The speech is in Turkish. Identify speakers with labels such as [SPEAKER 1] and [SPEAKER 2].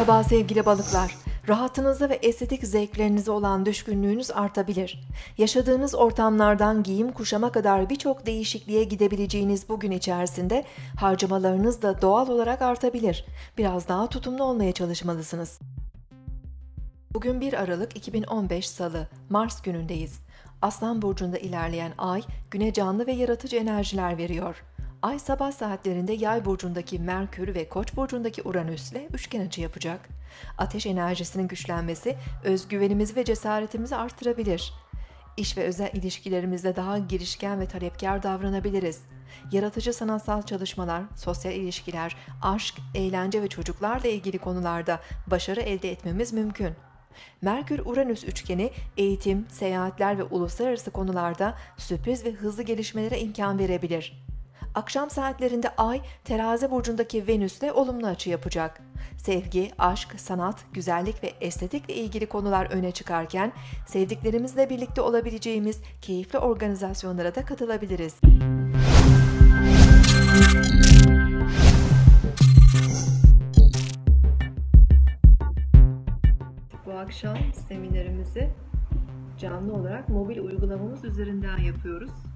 [SPEAKER 1] Merhaba sevgili balıklar. Rahatınıza ve estetik zevklerinize olan düşkünlüğünüz artabilir. Yaşadığınız ortamlardan giyim kuşama kadar birçok değişikliğe gidebileceğiniz bugün içerisinde harcamalarınız da doğal olarak artabilir. Biraz daha tutumlu olmaya çalışmalısınız. Bugün 1 Aralık 2015 Salı, Mars günündeyiz. Aslan burcunda ilerleyen ay, güne canlı ve yaratıcı enerjiler veriyor. Ay sabah saatlerinde Yay burcundaki Merkür ve Koç burcundaki Uranüs'le üçgen açı yapacak. Ateş enerjisinin güçlenmesi özgüvenimizi ve cesaretimizi artırabilir. İş ve özel ilişkilerimizde daha girişken ve talepkar davranabiliriz. Yaratıcı sanatsal çalışmalar, sosyal ilişkiler, aşk, eğlence ve çocuklarla ilgili konularda başarı elde etmemiz mümkün. Merkür-Uranüs üçgeni eğitim, seyahatler ve uluslararası konularda sürpriz ve hızlı gelişmelere imkan verebilir. Akşam saatlerinde Ay, Terazi burcundaki Venüs'le olumlu açı yapacak. Sevgi, aşk, sanat, güzellik ve estetikle ilgili konular öne çıkarken, sevdiklerimizle birlikte olabileceğimiz keyifli organizasyonlara da katılabiliriz. Bu akşam seminerimizi canlı olarak mobil uygulamamız üzerinden yapıyoruz.